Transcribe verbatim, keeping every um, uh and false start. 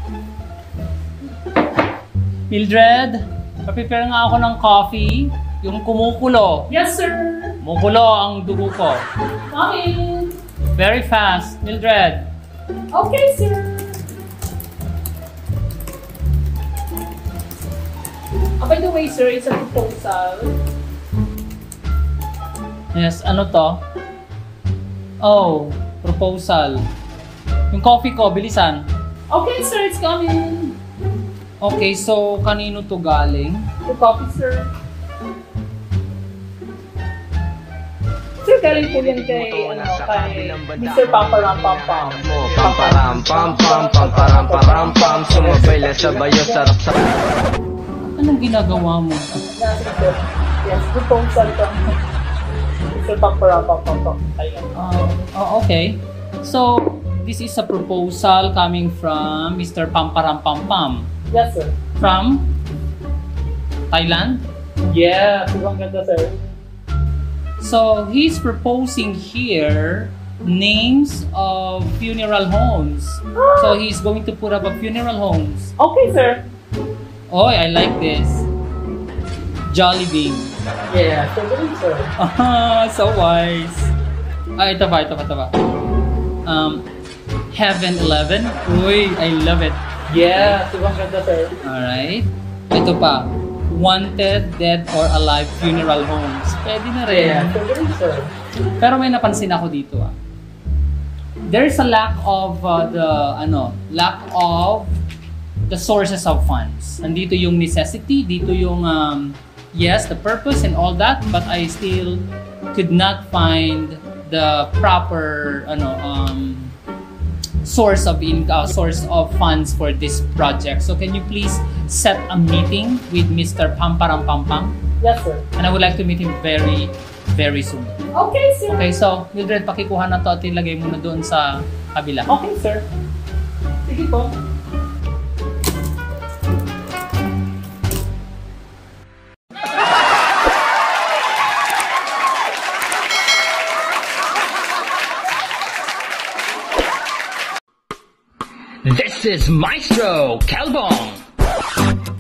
Mildred, pa-prepare nga ako ng coffee. Yung kumukulo. Yes, sir. Kumukulo ang dugo ko. Coming. Very fast, Mildred. Okay, sir. Oh, by the way, sir, it's a proposal. Yes, ano to? Oh, proposal. Yung coffee ko, bilisan. Okay, sir, it's coming. Okay, so kanino to galing? The coffee, sir. Sir, galing po yan kay, ano, kay Mister Pamparam Pam Pam. Pamparam Pam Pam, Pamparam Param Pam, sumabay lang sa bayo, sarap sa... Anong ginagawa mo? Yes, proposal from Mister Pamparam Pam Pam Pam. Uh, oh, okay. So, this is a proposal coming from Mister Pamparam Pam Pam. Yes, sir. From Thailand? Yeah, sobrang ganda, sir. So, he's proposing here names of funeral homes. So, he's going to put up a funeral homes. Okay, sir. Oh, I like this. Jollibee. Yeah, so good, sir. Ah, so wise. Ah, ito ba, ito ba, ito ba. Um, Heaven Eleven. Uy, I love it. Yeah, sobrang ganda, sir. Alright. Ito pa. Wanted, Dead, or Alive Funeral Homes. Pwede na rin. Yeah, so good, sir. Pero may napansin ako dito ah. There's a lack of uh, the, ano, lack of the sources of funds. Nandito yung necessity, dito yung, um, yes, the purpose and all that, but I still could not find the proper, ano, um, source of in uh, source of funds for this project. So can you please set a meeting with Mister Pamparam Pam Pam? Yes, sir. And I would like to meet him very, very soon. Okay, sir. Okay, so Mildred, pakikuha na to at ilagay mo na doon sa kabila. Okay, sir. Sige po. This is Maestro Calbong.